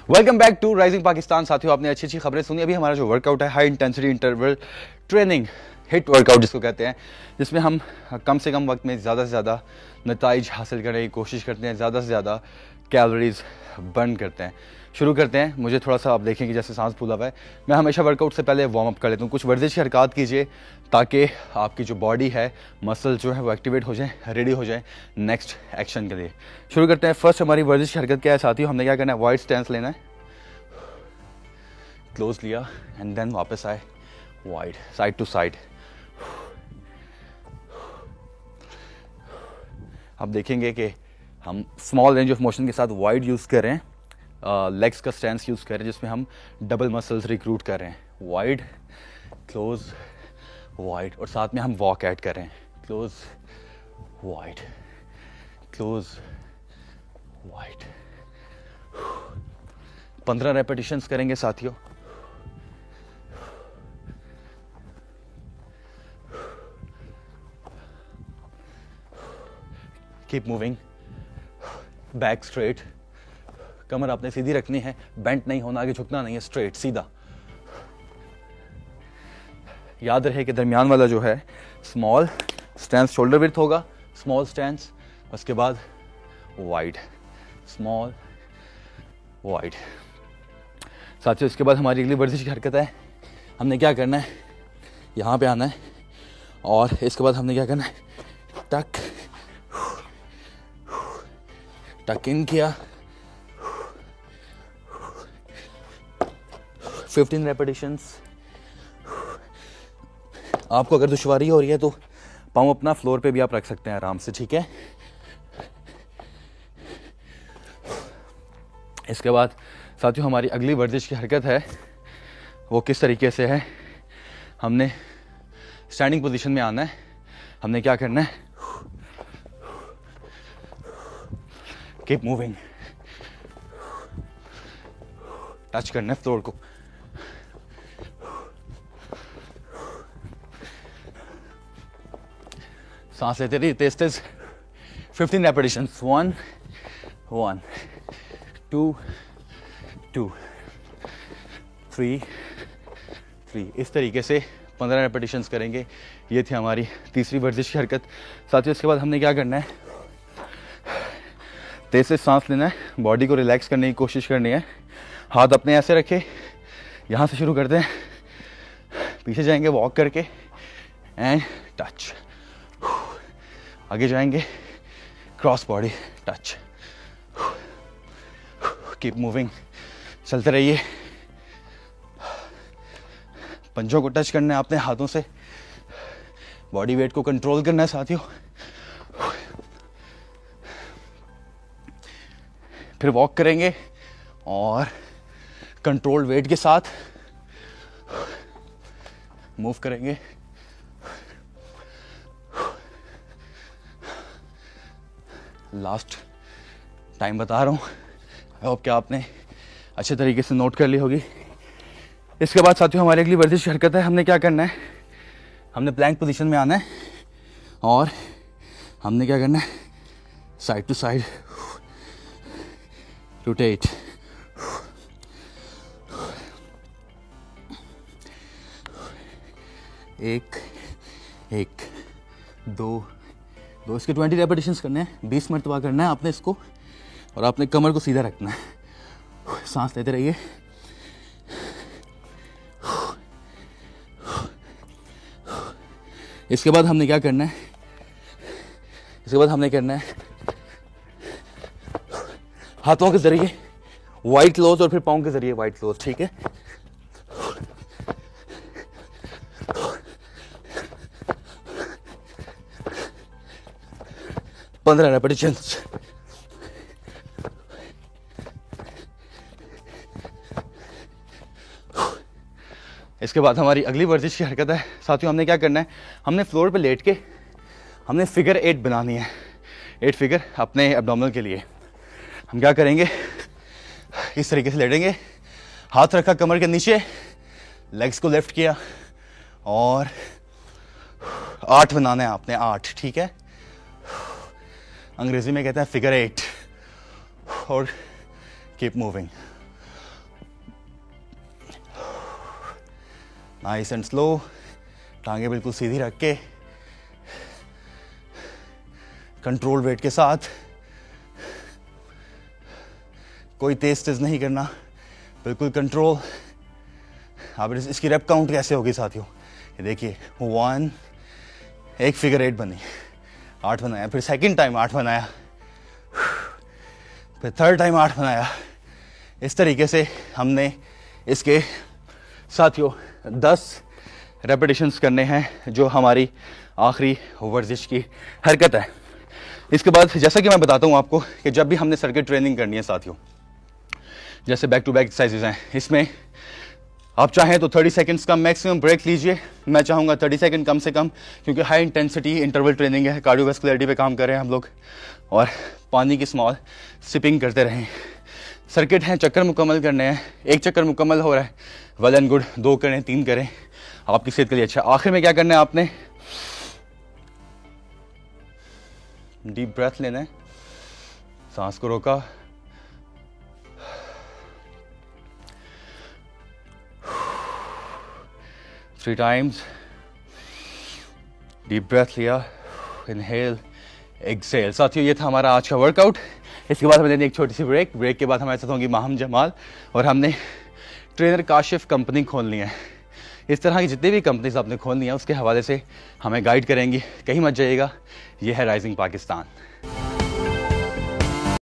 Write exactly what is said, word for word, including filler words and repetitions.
Welcome back to rising Pakistan. साथियों, आपने अच्छी अच्छी खबरें सुनी। अभी हमारा जो वर्कआउट है high intensity interval training HIIT workout जिसको कहते हैं, जिसमें हम कम से कम वक्त में ज़्यादा से ज़्यादा नताइज हासिल करने की कोशिश करते हैं, ज़्यादा से ज़्यादा कैलोरीज बर्न करते हैं। शुरू करते हैं। मुझे थोड़ा सा आप देखें कि जैसे सांस फूला हुआ है। मैं हमेशा वर्कआउट से पहले वार्म अप कर लेता हूँ। कुछ वर्जिश की हरकत कीजिए ताकि आपकी जो बॉडी है, मसल जो है वो एक्टिवेट हो जाए, रेडी हो जाए नेक्स्ट एक्शन के लिए। शुरू करते हैं। फर्स्ट हमारी वर्जिश की हरकत क्या है साथियों? हमने क्या करना है? वाइड स्टैंस लेना है, क्लोज लिया एंड देन वापस आए वाइड, साइड टू साइड। आप देखेंगे कि हम स्मॉल रेंज ऑफ मोशन के साथ वाइड यूज़ कर रहे हैं, लेग्स uh, का स्टैंस यूज़ कर रहे हैं, जिसमें हम डबल मसल्स रिक्रूट कर रहे हैं। वाइड, क्लोज, वाइड, और साथ में हम वॉक ऐड कर रहे हैं। Close, wide, close, wide. पंद्रह रेपिटेशंस करेंगे साथियों। कीप मूविंग, बैक स्ट्रेट, कमर आपने सीधी रखनी है, बेंट नहीं होना, आगे झुकना नहीं है, स्ट्रेट सीधा। याद रहे कि दरमियान वाला जो है स्मॉल स्टैंस शोल्डर विड्थ होगा, स्मॉल स्टैंस, उसके बाद वाइड, स्मॉल, वाइड। साथियों, इसके बाद हमारी अगली वर्जिश की हरकत है। हमने क्या करना है? यहाँ पे आना है और इसके बाद हमने क्या करना है? टक टक इन किया। Fifteen repetitions. आपको अगर दुश्वारी हो रही है तो पाँव अपना फ्लोर पे भी आप रख सकते हैं आराम से, ठीक है? इसके बाद साथियों हमारी अगली वर्जिश की हरकत है, वो किस तरीके से है? हमने स्टैंडिंग पोजीशन में आना है। हमने क्या करना है? कीप मूविंग, टच करना है फ्लोर को। सांस लेते रहिए तेज तेज। Fifteen repetitions. One one two two three three. इस तरीके से पंद्रह रेपिटेशंस करेंगे। ये थी हमारी तीसरी वर्जिश की हरकत। साथियों, इसके बाद हमने क्या करना है? तेज से सांस लेना है, बॉडी को रिलैक्स करने की कोशिश करनी है। हाथ अपने ऐसे रखे, यहाँ से शुरू करते हैं, पीछे जाएंगे वॉक करके एंड टच, आगे जाएंगे cross body touch. Keep moving, चलते रहिए। पंजों को टच करना है आपने हाथों से, बॉडी वेट को कंट्रोल करना है साथियों। फिर वॉक करेंगे और कंट्रोल वेट के साथ मूव करेंगे। लास्ट टाइम बता रहा हूँ, आई होप कि आपने अच्छे तरीके से नोट कर ली होगी। इसके बाद साथियों हमारी अगली वर्जिश हरकत है। हमने क्या करना है? हमने प्लैंक पोजीशन में आना है और हमने क्या करना है? Side to side rotate. एक एक दो दो, इसके ट्वेंटी रेपिटेशंस करने हैं, बीस मरतबा करना है आपने इसको, और आपने कमर को सीधा रखना है। सांस लेते रहिए। इसके बाद हमने क्या करना है? इसके बाद हमने करना है हाथों के जरिए वाइड क्लोज और फिर पाँव के जरिए वाइड क्लोज, ठीक है? पंद्रह रेपिटेशंस। इसके बाद हमारी अगली वर्जिश की हरकत है साथियों। हमने क्या करना है? हमने फ्लोर पे लेट के हमने फिगर एट बनानी है, एट फिगर अपने एब्डोमिनल के लिए। हम क्या करेंगे? इस तरीके से लेटेंगे, हाथ रखा कमर के नीचे, लेग्स को लेफ्ट किया और आठ बनाना है आपने, आठ, ठीक है? अंग्रेजी में कहते हैं फिगर एट। और keep moving. Nice and slow, टांगे बिल्कुल सीधी रख के, कंट्रोल वेट के साथ, कोई तेज तेज नहीं करना, बिल्कुल कंट्रोल। अब इस, इसकी रेप काउंट कैसे होगी साथियों, ये देखिए, वन, एक फिगर एट बनी, आठ बनाया, फिर सेकंड टाइम आठ बनाया, फिर थर्ड टाइम आठ बनाया। इस तरीके से हमने इसके साथियों दस रेपिटेशंस करने हैं, जो हमारी आखिरी वर्जिश की हरकत है। इसके बाद जैसा कि मैं बताता हूँ आपको कि जब भी हमने सर्किट ट्रेनिंग करनी है साथियों, जैसे बैक टू बैक एक्सरसाइजेज हैं, इसमें आप चाहें तो तीस सेकंड्स का मैक्सिमम ब्रेक लीजिए। मैं चाहूँगा तीस सेकंड कम से कम, क्योंकि हाई इंटेंसिटी इंटरवल ट्रेनिंग है, कार्डियोवैस्कुलरिटी पे काम कर रहे हैं हम लोग, और पानी की स्मॉल सिपिंग करते रहें। सर्किट हैं, चक्कर मुकम्मल करने हैं, एक चक्कर मुकम्मल हो रहा है, वेल एंड गुड, दो करें, तीन करें, आपकी सेहत के लिए अच्छा। आखिर में क्या करना है आपने, डीप ब्रेथ लेना है, सांस को रोका, थ्री टाइम्स, डीप ब्रेथ लिया, इनहेल, एक्सेल। साथियों ये था हमारा आज का वर्कआउट। इसके बाद हमें देनी एक छोटी सी ब्रेक। ब्रेक के बाद हमारे साथ होंगी माहम जमाल, और हमने ट्रेनर काशिफ कंपनी खोलनी है। इस तरह की जितनी भी कंपनीज आपने खोलनी है उसके हवाले से हमें गाइड करेंगी, कहीं मत जाइएगा। ये है राइजिंग पाकिस्तान।